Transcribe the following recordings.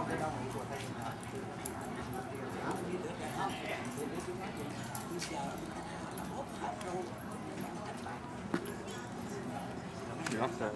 Dạ, rồi.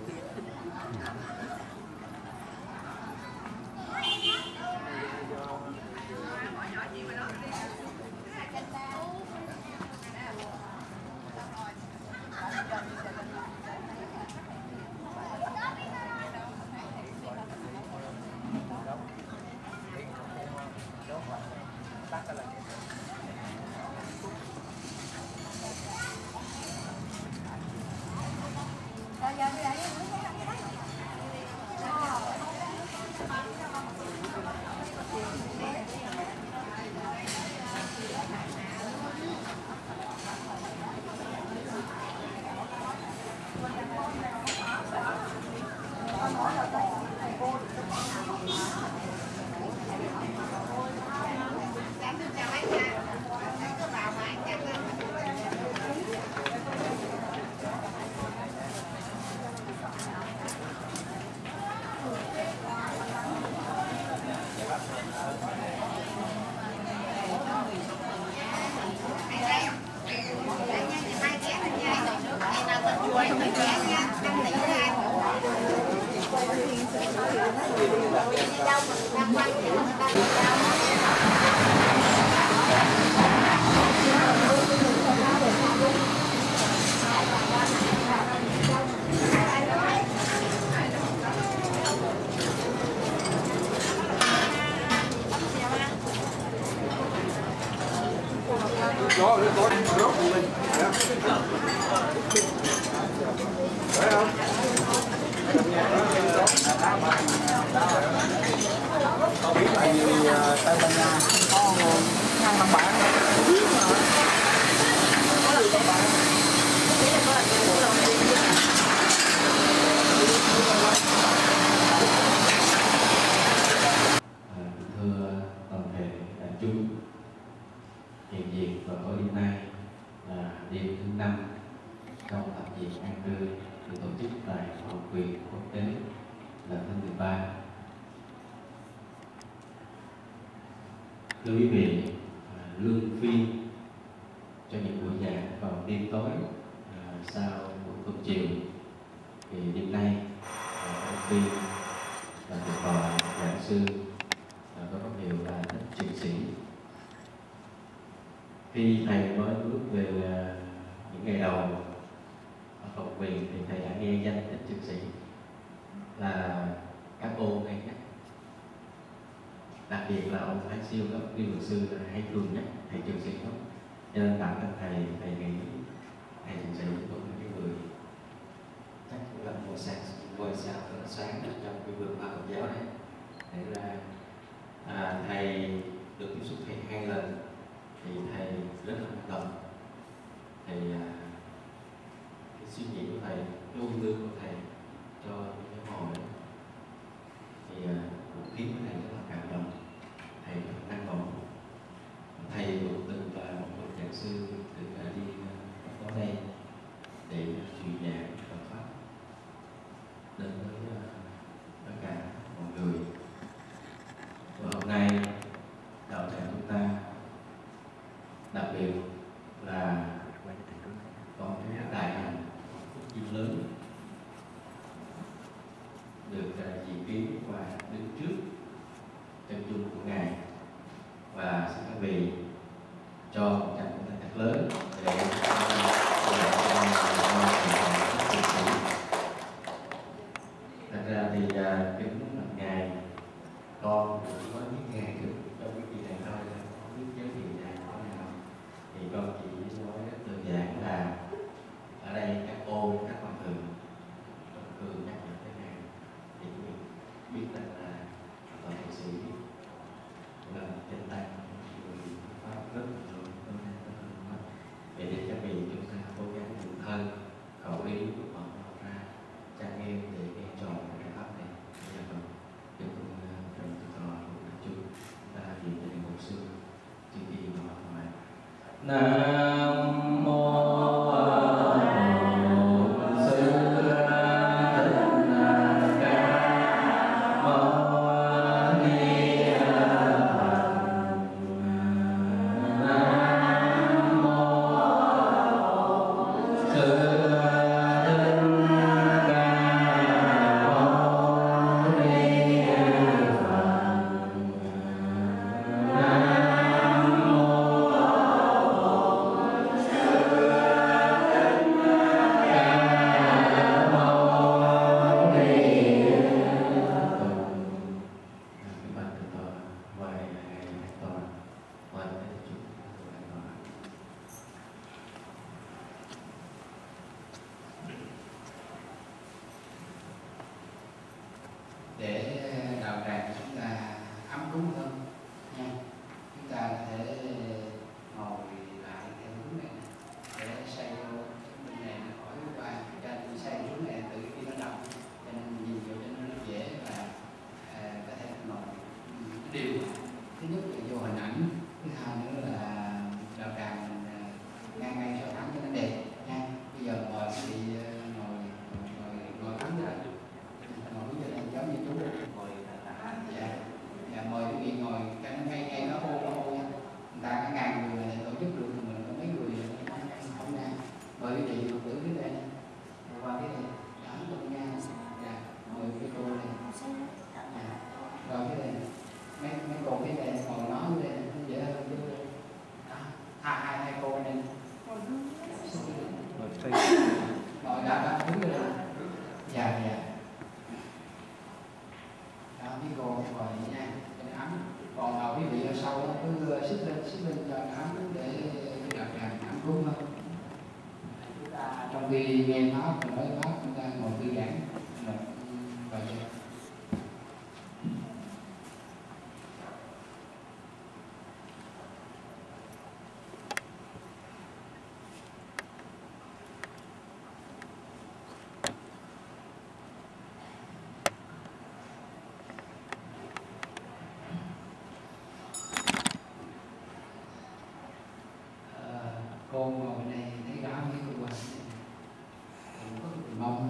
Đó, nó có rốt lên. Phải không? Tại vì Tây Ban Nha có ngăn văn bản biết mà. Có gì văn bản. Thưa toàn thể đại chúng, hiện diện và có đêm nay là đêm thứ 5 trong tập diện an cư được tổ chức tại Học viện Quốc tế lần thứ 13. Thưa quý vị, luân phiên cho những buổi giảng vào đêm tối sau buổi cơm chiều, thì đêm nay luân phiên là được gọi giảng sư có rất nhiều là Thích Trường Sĩ. Khi thầy mới bước về những ngày đầu ở học viện thì thầy đã nghe danh Thích Trường Sĩ là các ô hay nhắc, đặc biệt là ông Thái Siêu đó, Viên Luật Sư hay thường nhắc thầy Trường Sĩ đó. Cho nên bản thân thầy nghĩ thầy Trường Sĩ cũng là cái người chắc cũng là ngôi sao rất sáng trong cái vườn hoa Phật giáo này. Thế ra thầy được tiếp xúc thầy 2 lần thì thầy rất là cảm động. Thầy cái suy nghĩ của thầy, cái ôn lương của thầy cho những cái hội thì cũng khiến thầy rất là cảm động. Thầy rất là năng động. Thầy cũng từng là một bậc giảng sư từng đã đi tới đây để truyền giảng Phật pháp đến với tất cả mọi người. Và hôm nay đạo tràng chúng ta đặc biệt là có cái đại hành phúc duyên lớn được diễn kiến và đứng trước chân dung của ngài, và xin các vị cho một tràng pháo tay thật lớn để thật ra thì kính bạch ngài, con cũng nói biết ngài được trong cái kỳ này thôi, không biết giới thiệu ngài có nào, thì con chỉ nói rất đơn giản là ở đây các cô các quan thượng thường nhắc nhở tới ngài thì biết rằng là toàn thiện sĩ là chân tay pháp rất là lớn. Vậy thì các vị chúng ta cố gắng dùng thân khẩu ý của họ ra trang nghiêm để nghe tròn cái pháp này. Bây giờ chúng trong trò của chúng ta hiện tại một sư chư kỳ họ hỏi Nam mô Sư Thích Ca Mâu Ni đứng lên. Dạ dạ. Đó mấy cô ngồi nha, cho nó ấm. Còn quý vị ở sau đó cứ xích lên cho nó ấm để đợt tràn ấm cúng hơn. Chúng ta trong khi nghe pháp và nói pháp chúng ta ngồi thư giãn và cô ngồi bên đây thấy rõ mấy cô quan cũng có mong.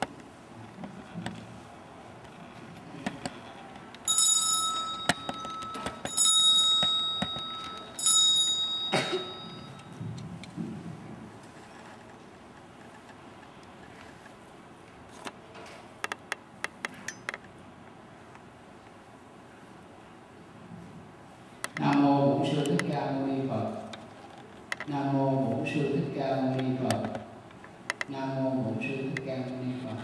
Nam mô Bổn Sư Thích Ca Mâu Ni Phật. Nam mô Bổn Sư Thích Ca Mâu Ni Phật. Nam mô Bổn Sư Thích Ca Mâu Ni Phật.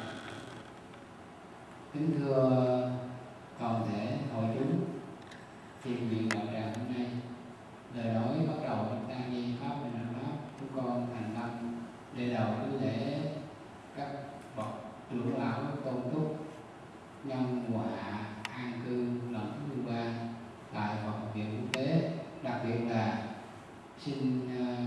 Kính thưa toàn thể hội chúng thiện nguyện đạo tràng hôm nay, lời nói bắt đầu chúng ta nghe pháp và nói pháp, chúng con thành tâm để đầu cứ lễ các bậc trưởng lão tôn túc nhân mùa hạ an cư lần thứ 13 tại Phật học viện quốc tế, đặc biệt là xin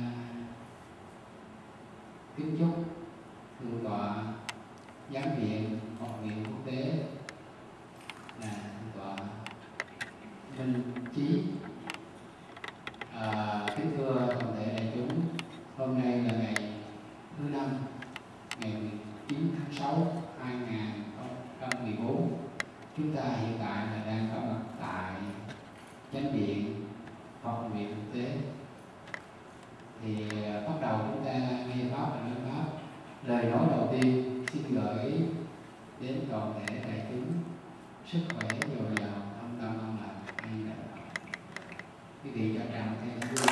kính chúc thượng tọa giám viện học viện quốc tế là thượng tọa Minh Chí. Kính thưa toàn thể đại chúng, hôm nay là ngày thứ năm, ngày 19 tháng 6 2014. Chúng ta hiện tại là đang có mặt tại chánh điện học viện quốc tế. Thì bắt đầu chúng ta nghe pháp và nói pháp. Lời nói đầu tiên xin gửi đến toàn thể đại chúng sức khỏe dồi dào, thông tâm an lạc. Quý vị cho tràng thêm vui.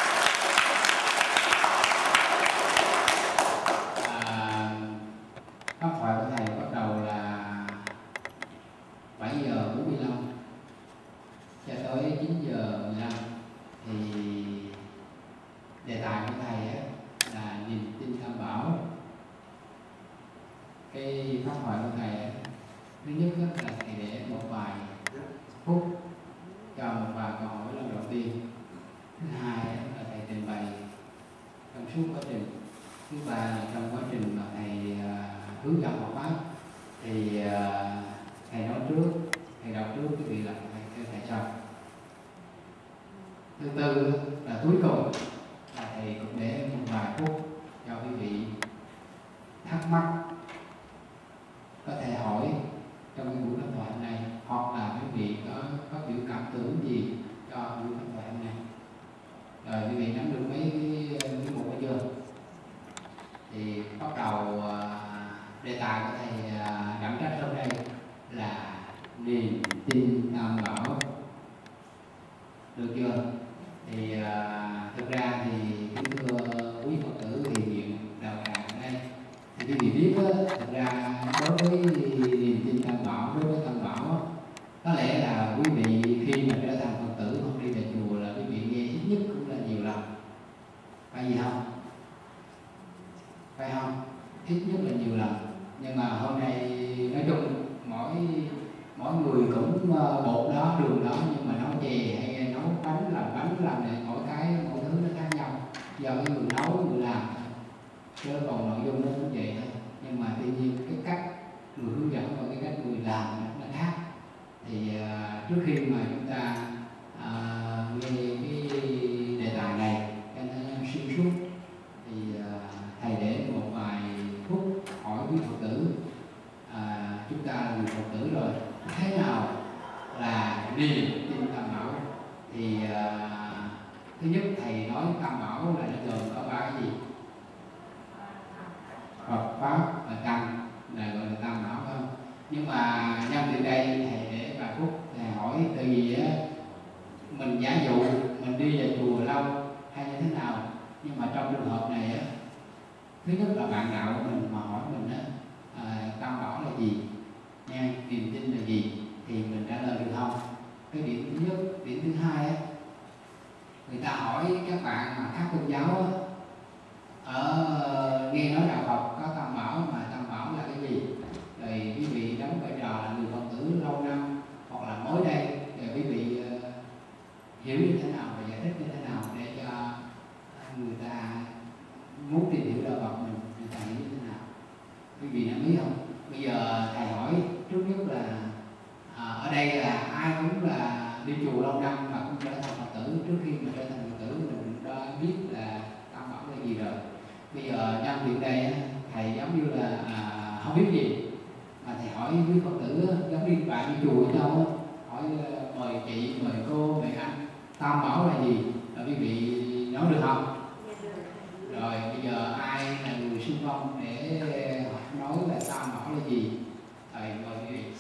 Pháp thoại của thầy bắt đầu là 7 giờ 45 cho tới 9 giờ 15. Thì đề tài của thầy là niềm tin tam bảo. Cái pháp thoại của thầy thứ nhất là thầy để một vài phút cho một vài câu hỏi lần đầu tiên. Thứ hai là thầy trình bày trong suốt quá trình. Thứ ba là trong quá trình mà thầy hướng dẫn học pháp thì thầy nói trước, thầy đọc trước, cái vị là thầy sau. Thứ tư là cuối cùng là thầy cũng để một vài phút cho quý vị thắc mắc có thể hỏi trong cái buổi pháp thoại này, hoặc là quý vị có biểu cảm tưởng gì cho buổi pháp thoại này. Rồi quý vị nắm được mấy cái mục chưa? Thì bắt đầu đề tài của thầy đảm trách hôm nay là niềm tin tam bảo. Được chưa? Thì thực ra thì kính thưa quý Phật tử thiện nguyện đạo tràng ở đây, thì quý vị biết thực ra đối với niềm tin tam bảo, đối với tam bảo, có lẽ là quý vị khi mà trở thành Phật tử không đi về chùa là quý vị nghe ít nhất cũng là nhiều lần, phải gì không? Phải không? Ít nhất là nhiều lần. Nhưng mà hôm nay nói chung mỗi người cũng bột đó, đường đó, nhưng mà nấu chè hay nấu bánh làm này, mỗi thứ nó khác nhau, do cái người nấu người làm, chứ còn nội dung nó cũng vậy thôi. Nhưng mà tuy nhiên cái cách người hướng dẫn và cái cách người làm nó khác. Thì trước khi mà chúng ta nghe cái đề tài này cho nó xuyên suốt thì thầy để một vài phút hỏi quý Phật tử. Chúng ta là người Phật tử rồi, thế nào là niềm tin tam bảo? Thì thứ nhất thầy nói tam bảo là nó gồm có ba cái gì? Phật, pháp và tăng là gọi là tam bảo không? Nhưng mà nhân từ đây thầy để vài phút thầy hỏi, tại vì mình giả dụ mình đi về chùa lâu hay như thế nào, nhưng mà trong trường hợp này thứ nhất là bạn đạo của mình mà hỏi mình gì nha, niềm tin là gì, thì mình trả lời được không? Cái điểm thứ nhất. Điểm thứ hai á, người ta hỏi các bạn mà khác tôn giáo á, nghe nói đạo Phật có tam bảo, mà tam bảo là cái gì, rồi quý vị đóng vai trò là người Phật tử lâu năm hoặc là mới đây, rồi quý vị hiểu như thế nào và giải thích như thế nào để cho người ta muốn tìm hiểu đạo Phật mình, người ta hiểu như thế nào, quý vị đã biết không? Bây giờ thầy hỏi trước nhất là ở đây là ai cũng là đi chùa lâu năm mà cũng trở thành Phật tử. Trước khi mà trở thành Phật tử mình đã biết là tam bảo là gì rồi. Bây giờ nhân tiện đây thầy giống như là không biết gì mà thầy hỏi quý Phật tử giống như bạn đi chùa với nhau, hỏi mời chị, mời cô, mời anh, tam bảo là gì, rồi quý vị nói được không? Rồi bây giờ ai là người xung phong để nói là tam bảo là gì, thầy mời quý vị.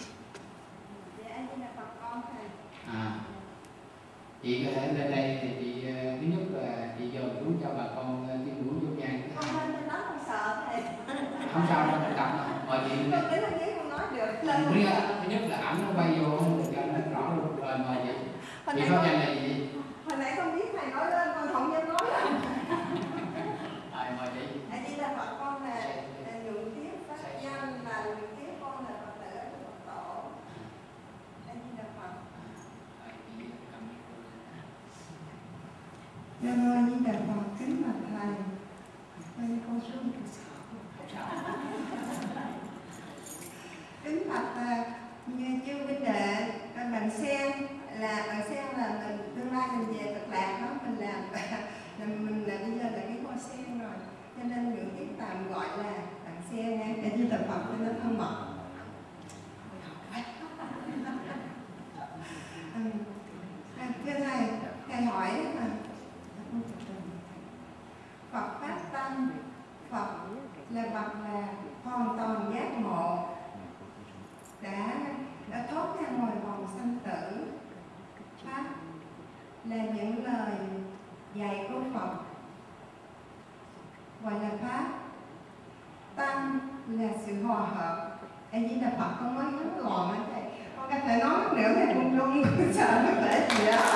Chị có thể lên đây thì chị thứ nhất là chị dồn xuống cho bà con tiên ngưỡng vô nhang. Không sợ thầy. Không sao đâu, mình tập đâu. Mời chị lên đây. Không nói được. Thứ nhất là ảnh nó bay vô không được cho nó rõ luôn. Rồi mời chị. Chị pháp danh là gì? Hồi nãy con biết thầy nói lên, con không dám nói lên. Rồi mời chị. Chị là Phật, con là nhuận tiếp pháp danh, là nhuận tiếp con là Phật tử ở Phật tổ. Anh chị là Phật. Nam mô Di Đà Phật, kính bạch thầy. Đây con xuống được sợ. Kính bạch như chư huynh đệ, bằng sen là mình tương lai mình về Cực Lạc đó, mình mình là bây giờ là cái hoa sen rồi, cho nên những cái tạm gọi là bằng sen nha, để Di Đà Phật cho nó thân mật. Thưa thầy hỏi Phật pháp tăng, Phật là bậc là hoàn toàn giác ngộ, đã thoát ra ngoài vòng sanh tử. Pháp là những lời dạy của Phật, gọi là pháp. Tăng là sự hòa hợp. Anh chỉ là Phật con nói ngắn gọn á thầy, con có thể nói nữa thầy run run sợ nó để gì đó.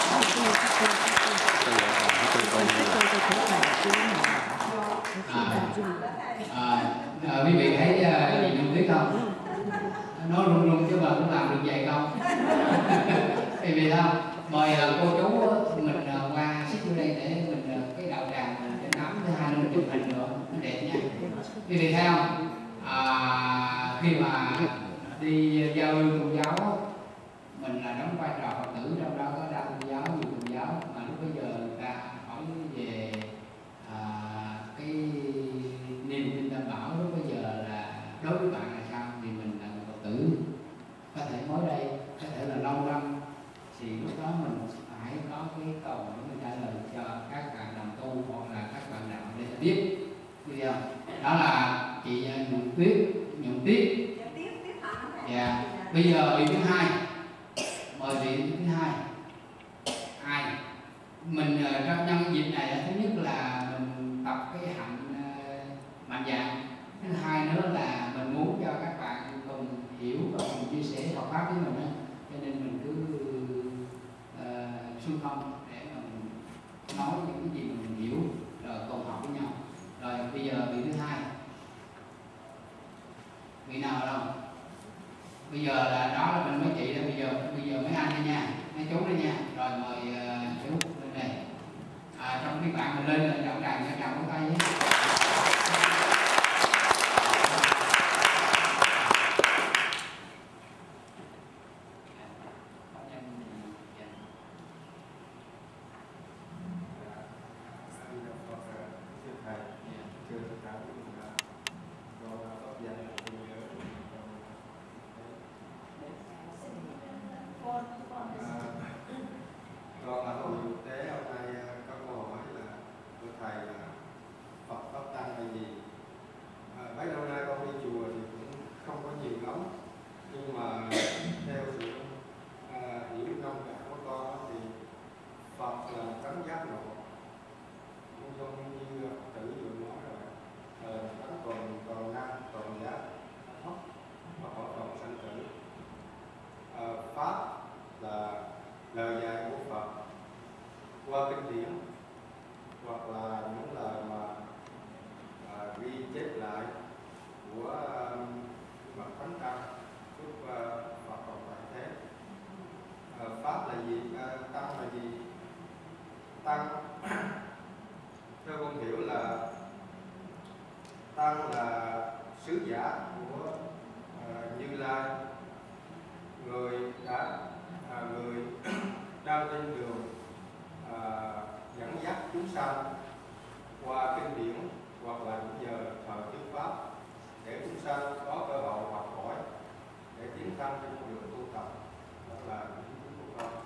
Quý vị thấy gì Nhung Tuyết không? Nó run run chứ mà cũng làm được vậy không? Quý vị thấy không? Mời cô chú mình qua xích vô đây để mình cái đạo tràng mình trên nắm thứ hai nó chụp hình nữa nó đẹp nha. Quý vị thấy không? Khi mà đi giao lưu tôn giáo mình là đóng vai trò Phật tử, trong đó có đa tôn giáo, nhiều tôn giáo, mà lúc bây giờ người ta hỏi về cái niềm tin tam bảo, lúc bây giờ là đối với bạn là sao, thì mình là người Phật tử, có thể mới đây, có thể là lâu năm, thì lúc đó mình phải có cái câu để mình trả lời cho các bạn đồng tu hoặc là các bạn đạo để biết, biết không? Đó là chị Nhuận Tuyết. Dạ. Bây giờ vị thứ hai, mời vị thứ hai. Ai? Mình trong nhân cái dịp này thứ nhất là mình tập cái hạnh mạnh dạn, thứ hai nữa là mình muốn cho các bạn cùng hiểu và cùng chia sẻ Phật pháp với mình đó. Cho nên mình cứ xung phong để mà mình nói những cái gì mình hiểu rồi cùng học với nhau. Rồi bây giờ vị thứ hai, vị nào đâu? Bây giờ là đó là mình mấy chị đó, bây giờ mấy anh đây nha, mấy chú đây nha. Rồi mời chú lên đây. Trong cái bạn mình lên là trọng đàn cho chào tay nhé. Con là Hồ Quốc Tế, hôm nay có câu hỏi là của thầy là Phật giả của Như Lai, người đang trên đường dẫn dắt chúng sanh qua kinh điển hoặc là những giờ thờ chánh pháp để chúng sanh có cơ hội học hỏi để tiến thân trên con đường tu tập. Đó là ý kiến của con.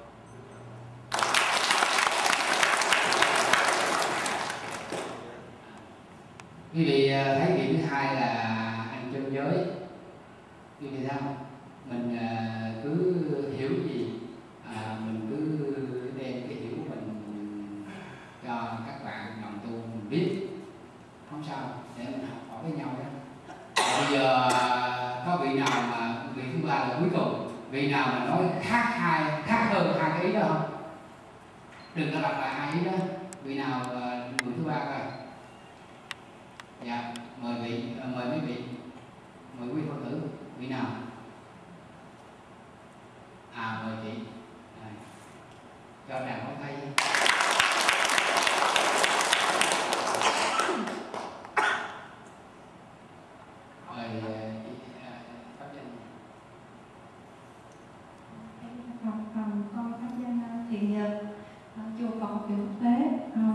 Quý vị thấy điểm thứ hai là ăn chân giới. Quý vị thấy không? Mình cứ hiểu gì mình cứ đem cái hiểu mình cho các bạn đồng tu mình biết, không sao, để mình học hỏi với nhau đó. Bây giờ có vị nào mà vị thứ ba là cuối cùng, vị nào mà nói khác hơn hai cái ý đó không? Đừng có lặp lại hai ý đó. Vị nào người thứ ba coi? Dạ, mời mấy vị, mời quý Phật tử, vị nào? Mời chị. Cho đàn có tay. Mời pháp danh. Con pháp danh Thiện Nhật, chùa Phật Kiều Quốc Tế.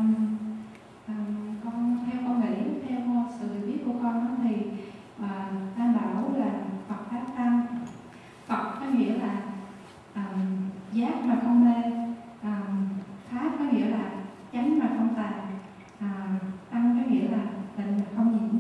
Con theo con nghĩ, theo sự hiểu biết của con thì Tam Bảo là Phật Pháp Tăng. Phật có nghĩa là giác mà không mê, Pháp có nghĩa là chánh mà không tà, Tăng có nghĩa là tịnh mà không nhiễm.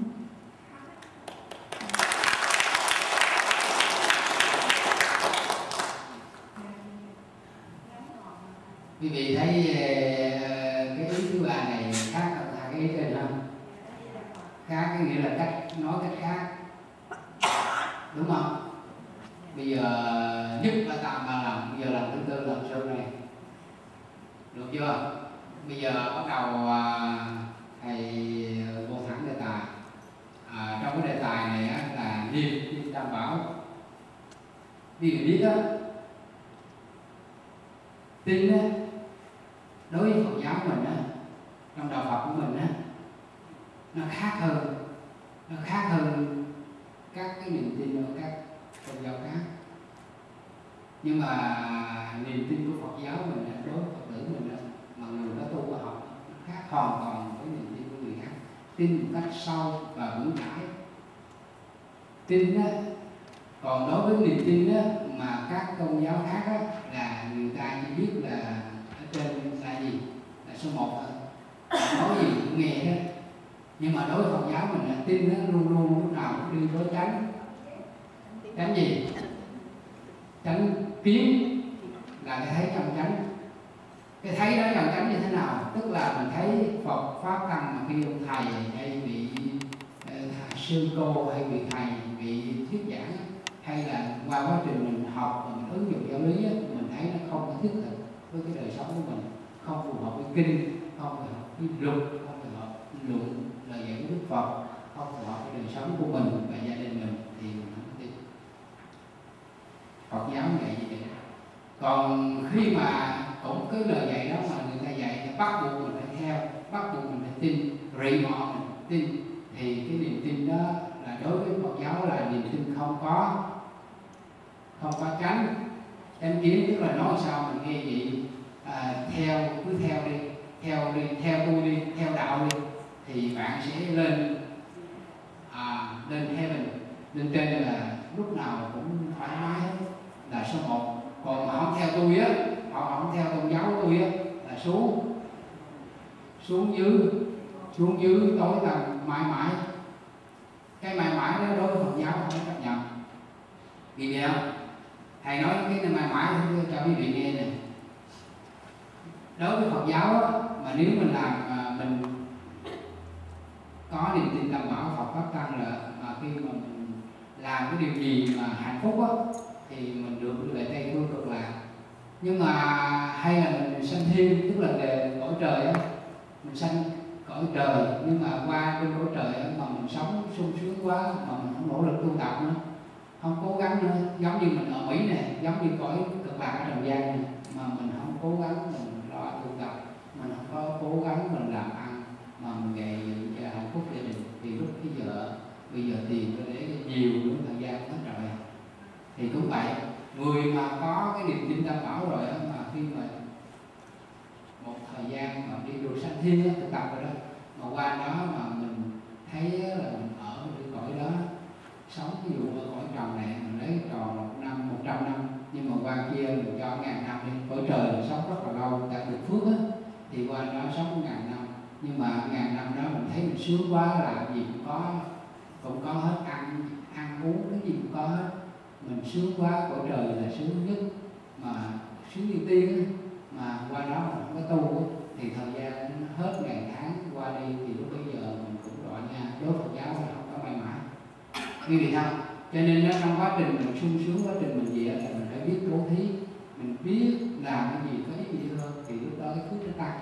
Quý vị thấy cái ý thứ ba này khác hơn hai cái ý trên không? Khác cái nghĩa là cách nói cách khác, đúng không? Bây giờ nhất là tạm 3 lần, bây giờ lần thứ tư lần sau này, được chưa? Bây giờ bắt đầu thầy vô thẳng đề tài. Trong cái đề tài này là niềm tin Tam Bảo. Vì mình biết đó, tin đó, đối với Phật giáo mình á, trong đạo Phật của mình á, nó khác hơn các cái niềm tin của các tôn giáo khác. Nhưng mà niềm tin của Phật giáo mình đối với Phật tử mình á, mà người đó tu và học nó khác hoàn toàn với niềm tin của người khác. Tin một cách sâu và vững chãi. Tin á, còn đối với niềm tin á, mà các tôn giáo khác á, là người ta chỉ biết là ở trên là gì, là số 1 thôi, nói gì cũng nghe đó. Nhưng mà đối với Phật giáo mình là tin nó luôn luôn lúc nào cũng đi với tránh gì? Tránh kiến, là cái thấy trong tránh. Cái thấy đó trong tránh như thế nào? Tức là mình thấy Phật Pháp Tăng mà khi ông thầy hay vị sư cô hay vị thầy, vị thuyết giảng, hay là qua quá trình mình học và mình ứng dụng giáo lý á, mình thấy nó không có thiết thực với cái đời sống của mình, không phù hợp với kinh, không phù hợp với luật, không phù hợp với luận lời dạy của Đức Phật, không phù hợp với đời sống của mình và gia đình mình, thì mình không tin. Phật giáo dạy như vậy. Còn khi mà cũng cái lời dạy đó mà người ta dạy thì bắt buộc mình phải theo, bắt buộc mình phải tin, rị mọ mình tin, thì cái niềm tin đó là đối với Phật giáo là niềm tin không có tránh kiến, tức là nói sao mình nghe vậy, cứ theo đi, theo tôi đi, theo đạo đi, thì bạn sẽ lên heaven, lên trên là lúc nào cũng thoải mái hết, là số 1. Còn mà không theo tôi á, họ không theo tôn giáo của tôi á, là xuống dưới tối tăm mãi mãi. Cái mãi mãi đó đối với Phật giáo không chấp nhận. Vì vậy không? Thầy nói cái này mãi mãi cho quý vị nghe này. Đối với Phật giáo á, mà nếu mình làm mình có niềm tin Tam Bảo Phật Pháp Tăng là mà khi mà mình làm cái điều gì mà hạnh phúc á, thì mình được về Tây Phương Cực Lạc. Nhưng mà hay là mình sanh thiên, tức là về cõi trời á, mình sanh cõi trời, nhưng mà qua bên cõi trời á, mà mình sống sung sướng quá mà mình không nỗ lực tu tập nữa, không cố gắng nữa, giống như mình ở Mỹ này, giống như cõi Cực Lạc ở trần gian này, mà mình không cố gắng mình lo tu tập, mình không có cố gắng mình làm ăn, mà mình gây hạnh phúc gia đình, thì lúc bây giờ bây giờ tiền tôi để nhiều nữa, thời gian hết rồi. Thì cũng vậy, người mà có cái niềm tin Tam Bảo rồi đó, mà khi mà một thời gian mà đi đồ sanh thiên á, thực tập rồi đó, mà qua đó mà mình thấy là mình ở cái cõi đó, sống ví dụ ở cõi trần này mình lấy tròn 1 năm, 100 năm, nhưng mà qua kia mình cho 1000 năm đi, cõi trời mình sống rất là lâu, đạt được phước á, thì qua đó sống 1000 năm, nhưng mà 1000 năm đó mình thấy mình sướng quá, làm gì cũng có hết, ăn uống cái gì cũng có hết, mình sướng quá, cõi trời là sướng nhất, mà sướng như tiên á, mà qua đó mình không có tu á, thì thời gian hết ngày tháng qua đi thì lúc bây giờ mình cũng gọi nha, đối Phật giáo là không có mãi mãi. Như vậy không? Cho nên đó, trong quá trình mình sung sướng, quá trình mình gì là mình phải biết bố thí, mình biết làm cái gì có ý nghĩa hơn, thì lúc đó cái phước nó tăng.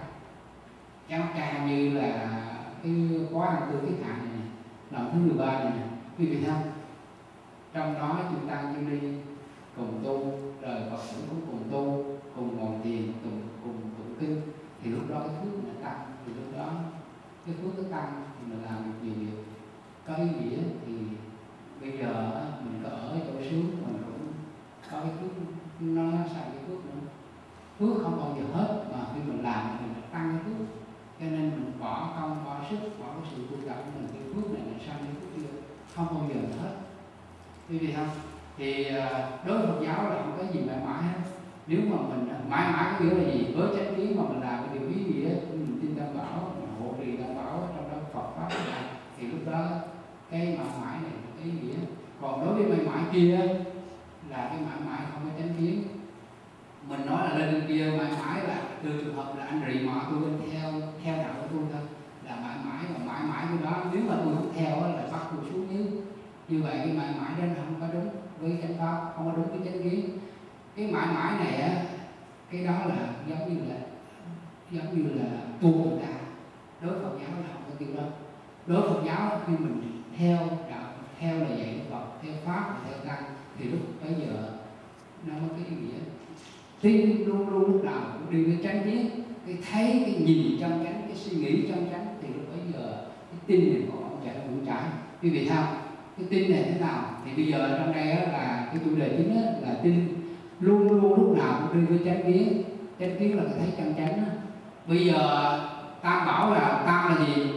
Chẳng như là cái khóa ăn tư cái hạn này, lần thứ 13 này, quý vị không? Trong đó chúng ta như đi cùng tu, rồi Phật tử cũng cùng tu, cùng ngồi thiền, cùng tụng kinh, thì lúc đó cái phước nó tăng, thì lúc đó cái phước nó tăng thì mình làm được nhiều điều có ý nghĩa. Thì bây giờ mình có ở chỗ sướng mình cũng có cái phước, nó xài cái phước nữa, phước không bao giờ hết, mà khi mình làm mình tăng cái phước, cho nên mình bỏ công bỏ sức bỏ cái sự tu tập của mình, cái phước này là sang cái phước kia không bao giờ hết. Vì vậy không? Thì đối với Phật giáo là không có gì mãi mãi hết. Nếu mà mình mãi mãi có nghĩa là gì? Với chánh kiến mà mình làm cái điều ý nghĩa, mình tin Tam Bảo, mình hộ trì Tam Bảo, trong đó Phật pháp này, thì lúc đó cái mãi mãi này là ý nghĩa. Còn đối với mãi mãi kia là cái mãi mãi không có chánh kiến. Mình nói là lên trên kia mãi mãi là từ trường hợp là anh rì mọ tôi lên theo đạo của tôi thôi, là mãi mãi, và mãi mãi của đó nếu mà tôi không theo là bắt tôi xuống dưới. Như vậy cái mãi mãi đó không có đúng với chánh pháp, không có đúng với chánh kiến. Cái mãi mãi này á, cái đó là giống như là tu người ta. Đối Phật giáo là không có kiểu đó. Đối Phật giáo khi mình theo đạo, theo lời dạy của Phật, theo pháp và theo tăng, thì lúc bây giờ nó có cái ý nghĩa. Tin luôn luôn lúc nào cũng đi với chánh kiến, cái thấy, cái nhìn trong chánh, cái suy nghĩ trong chánh, thì lúc bây giờ cái tin này của ông chạy vững chãi. Quý vị thấy không? Cái tin này thế nào? Thì bây giờ trong đây là cái chủ đề chính là tin luôn luôn lúc nào cũng đi với chánh kiến. Chánh kiến là cái thấy trong chánh đó. Bây giờ Tam Bảo là tam là gì?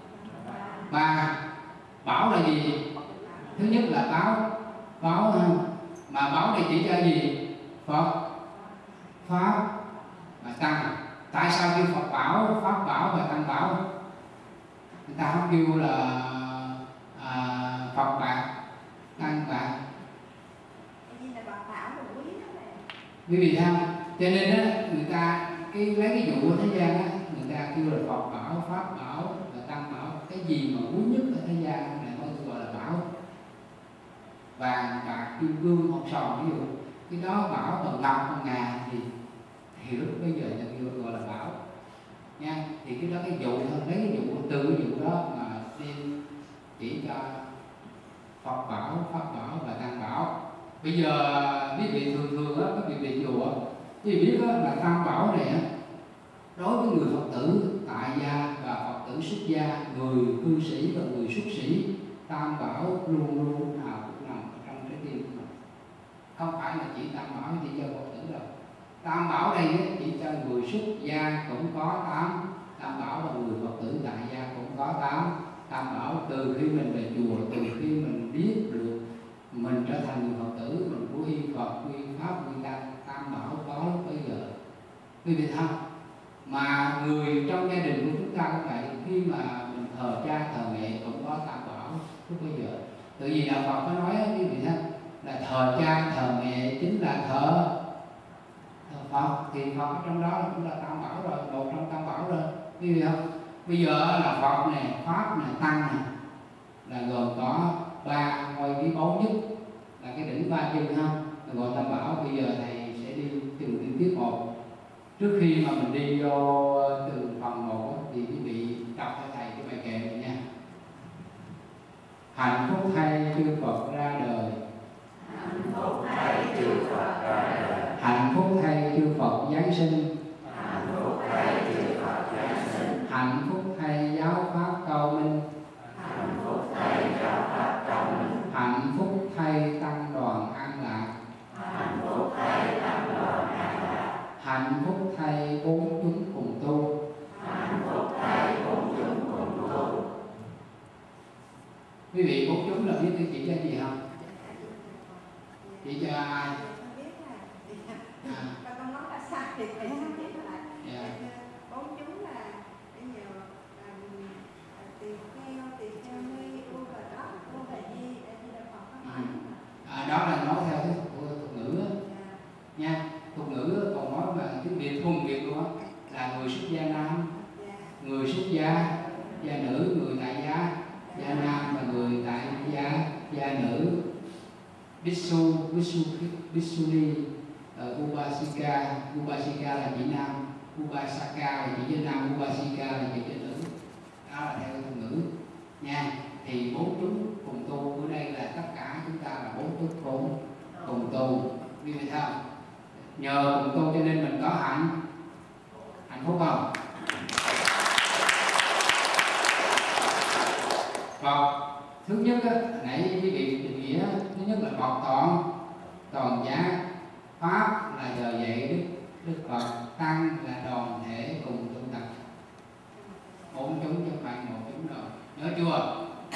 Ba. Bảo là gì? Thứ nhất là báo không? Mà báo này chỉ cho gì? Phật, pháp và tăng. Tại sao kêu Phật bảo, pháp bảo và tăng bảo? Người ta không kêu là Phật bạc, tăng bạc. Quý vị thấy không? Cho nên á, người ta lấy cái vụ ở thế gian á, người ta kêu là Phật bảo, pháp bảo và tăng bảo. Cái gì mà quý nhất ở thế gian này thôi gọi là bảo. Vàng, bạc, kim cương, hột sòn ví dụ. Cái đó bảo bằng ngọc, bằng ngà thì lúc bây giờ ta kêu gọi là bảo. Nha, thì cái đó cái vụ thôi, lấy cái vụ từ cái vụ đó mà đem chỉ cho Phật bảo, pháp bảo và tăng bảo. Bây giờ quý vị thường á, các vị về chùa, quý vị biết đó, là tam bảo này đối với người Phật tử tại gia và Phật tử xuất gia, người cư sĩ và người xuất sĩ, tam bảo luôn luôn lúc nào cũng nằm trong trái tim của mình. Không phải là chỉ tam bảo chỉ cho Phật tử đâu. Tam bảo đây chỉ cho người xuất gia cũng có 8, tam bảo và người Phật tử tại gia cũng có 8. Tam bảo từ khi mình về chùa, từ khi mình biết được mình trở thành người Phật tử, mình quy Phật, quy pháp, quy tăng, tam bảo có lúc bây giờ. Quý vị thấy không? Mà người trong gia đình của chúng ta cũng vậy, khi mà mình thờ cha thờ mẹ cũng có tam bảo lúc bây giờ. Tự vì đạo Phật có nói quý vị thấy là thờ cha thờ mẹ chính là thờ Phật, thì Phật trong đó cũng là tam bảo rồi, một trong tam bảo rồi. Quý vị không? Bây giờ là Phật này, pháp này, tăng này là gồm có 3 ngôi quý báu nhất, là cái đỉnh 3 chân không, là gọi tam bảo. Bây giờ thầy sẽ đi từng tiểu tiết một. Trước khi mà mình đi vô từng phần một thì quý vị đọc cho thầy cái bài kệ này nha. Hạnh phúc thay chư Phật ra đời, hạnh phúc thay chư Phật ra đời, hạnh phúc thay chư Phật giáng sinh, hạnh phúc thay chư Phật giáng sinh, hạnh phúc thay giáo pháp cao minh, hạnh phúc thay giáo pháp là gì không? Chỉ cho ai? Không biết là con nói là sai thì thầy xin chỉ lại. Bốn chúng là bây giờ tỳ kheo ni, u và đó, u và di là Phật. Đó là nói theo cái thuật ngữ đó. Nha, thuật ngữ còn nói mà tiếng Việt thuần Việt luôn á, là người xuất gia nam, người xuất gia nữ, người tại gia nam và người tại gia nữ. Bhikshuni, Upasika là chị nam, Upasaka là chị với nam, Upasika là chị với nữ. Đó là theo thuật ngữ nha. Thì bốn chúng cùng tu ở đây là tất cả chúng ta là bốn chúng cùng tu, biết vậy không? Nhờ cùng tu cho nên mình có hạnh phúc không? Phật thứ nhất á, nãy quý vị định nghĩa thứ nhất là Phật toàn giác, pháp là giờ dạy Đức Phật, tăng là đoàn thể cùng tu tập. Bốn chúng chứ không phải một chúng rồi, nhớ chưa?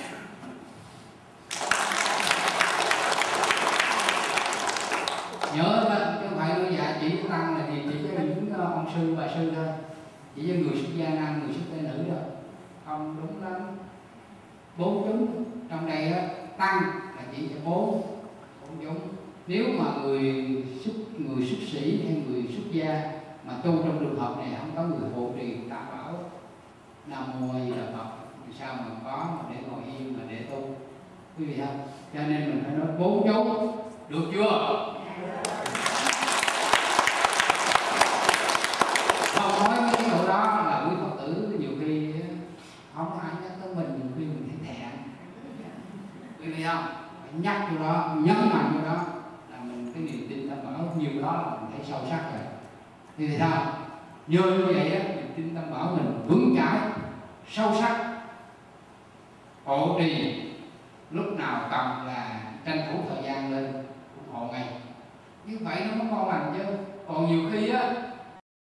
Nhớ đó, chứ không phải nói dạ chỉ tăng là gì, chỉ cho những ông sư bà sư thôi, chỉ cho người xuất gia nam, người xuất gia nữ thôi, không đúng lắm. Bốn chúng trong đây đó, tăng là chỉ cho bốn chúng. Nếu mà người xuất sĩ hay người xuất gia mà tu trong trường hợp này không có người hộ trì tam bảo Nam Mô A Di Đà Phật thì sao mà có mà để ngồi yên mà để tu, quý vị không? Cho nên mình phải nói bốn chúng, được chưa? Không nói với cái độ đó là quý Phật tử nhiều khi không ai nhắc tới mình, nhiều khi mình thấy thẹn, quý vị không? Phải nhắc vô đó, nhấn mạnh vô đó là mình cái niềm tin tam bảo, nhiều đó là mình thấy sâu sắc rồi, quý vị không? Nhờ như vậy á, niềm tin tam bảo mình vững chãi, sâu sắc, hộ trì, lúc nào cần là tranh thủ thời gian lên ủng hộ ngay. Như vậy nó mới ngon lành chứ. Còn nhiều khi á